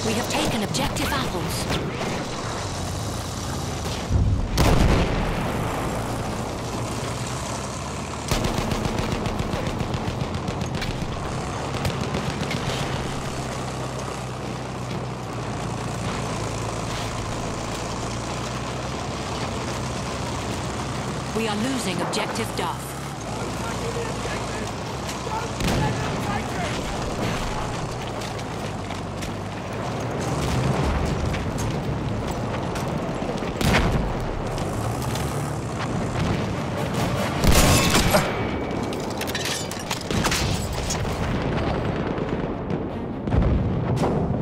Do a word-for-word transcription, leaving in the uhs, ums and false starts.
We have taken objective apples. We are losing objective Duff. You